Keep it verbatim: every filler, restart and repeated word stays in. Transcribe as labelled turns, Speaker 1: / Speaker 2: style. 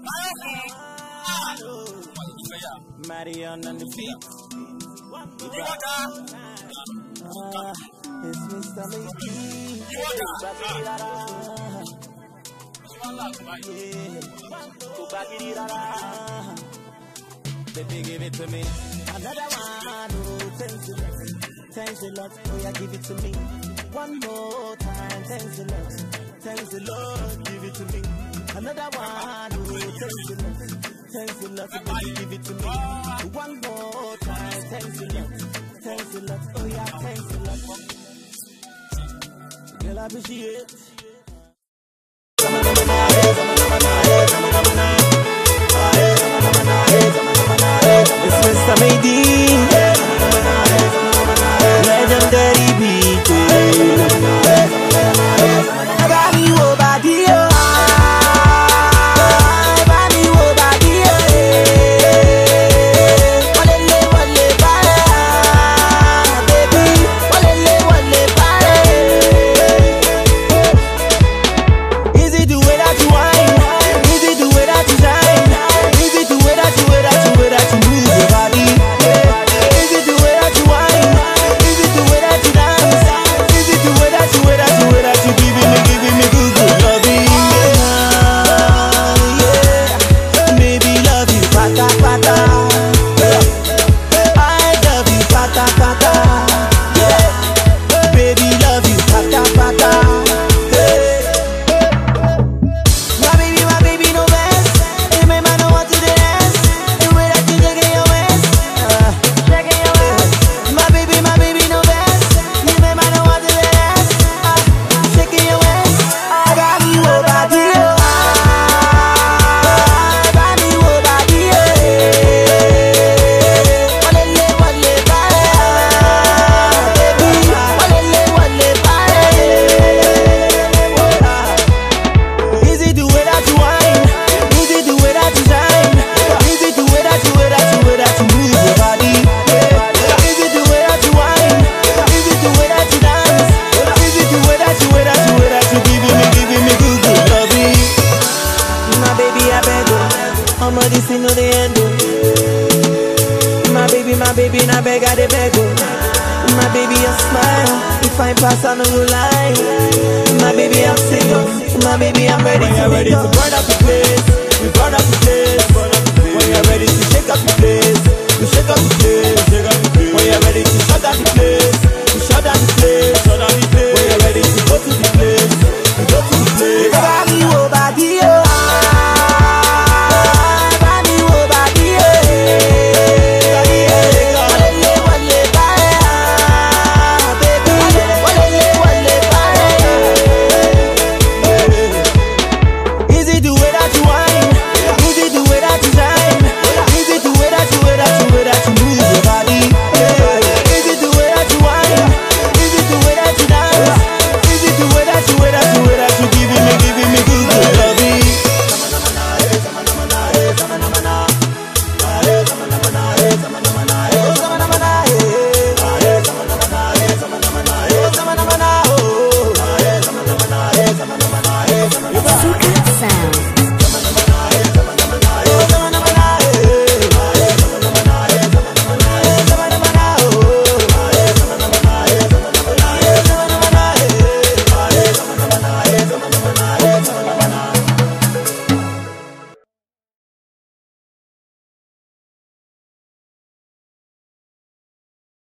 Speaker 1: Marion on the beat. Ah, it's Mister Maybe. Baby, give it to me. Another one. Oh, thanks a lot. Thanks a lot. Oh, yeah, give it to me. One more time. Thanks a lot. Thanks a lot. Give it to me. Another one. Oh, thanks a lot. Thanks a lot. Baby, give it to me. One more time. Thanks a lot. Thanks a lot. Oh, yeah, thanks a lot. Girl, I appreciate. It's Mister Maybe, legendary beat. Bani wo badi yo, bani wo badi yo. Walele wale pare, baby. Walele wale pare. Is it the way that you whine? Is it the way that you shine? Is it the way that you, way that you, way that you move your body? Is it the way that you whine? Is it the way that you dance? Is it the way that you, way that you, way that you giving me, giving me good, good loving? Yeah, maybe love you, pata pata. I love you, pata pata. Yeah, baby love you, pata pata. My baby, my baby, no mess. You make my know what to dance. The way that you shaking your waist, uh, shaking your waist. My baby, my baby, no mess. You make my know what to dance, uh, shaking your waist. Bani wo badi yo, bani wo badi yo. Walele wale pare, baby. Walele wale pare. Is it the way that you whine? Is it the way that you shine? Is it the way that you, way that you, way that you move your body? Is it the way that you whine? Is it the way that you dance? Is it the way that you, way that you, way that you giving me, giving me good, good loving? My baby, I beg you, I'm on this thing on the end. My baby, my baby, I beg, I beg you. My baby, I smile. If I pass, I no go lie. My baby, I'm single. My baby, I'm ready to, ready to burn up the place.